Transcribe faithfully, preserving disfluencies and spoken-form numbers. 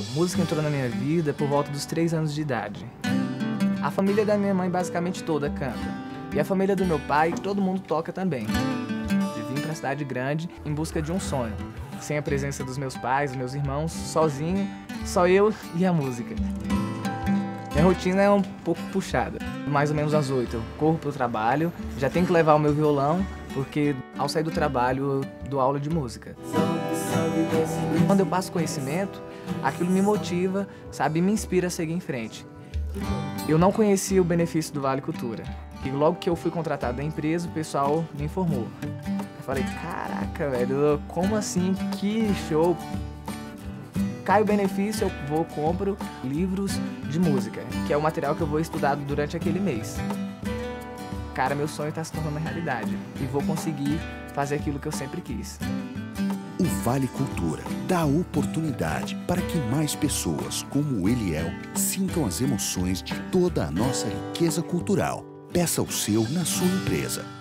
Música entrou na minha vida por volta dos três anos de idade. A família da minha mãe basicamente toda canta. E a família do meu pai, todo mundo toca também. Eu vim pra cidade grande em busca de um sonho. Sem a presença dos meus pais, dos meus irmãos, sozinho, só eu e a música. Minha rotina é um pouco puxada. Mais ou menos às oito eu corro pro trabalho, já tenho que levar o meu violão, porque ao sair do trabalho eu dou aula de música. Quando eu passo conhecimento, aquilo me motiva, sabe, me inspira a seguir em frente. Eu não conhecia o benefício do Vale Cultura. E logo que eu fui contratado da empresa, o pessoal me informou. Eu falei, caraca, velho, como assim? Que show! Cai o benefício, eu vou, compro livros de música, que é o material que eu vou estudar durante aquele mês. Cara, meu sonho está se tornando realidade e vou conseguir fazer aquilo que eu sempre quis. O Vale Cultura dá oportunidade para que mais pessoas, como o Eliel, sintam as emoções de toda a nossa riqueza cultural. Peça o seu na sua empresa.